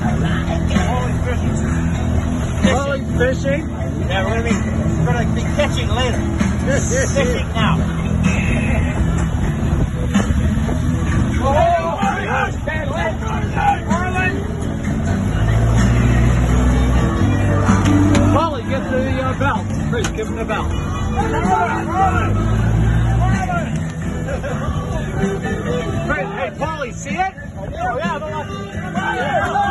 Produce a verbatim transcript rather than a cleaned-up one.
Paulie fishing? Yeah, we're gonna be we're gonna be catching later. Fishing now. Oh, Paulie, get to the uh, belt. Chris, give him the belt. Hey, Paulie, see it? yeah,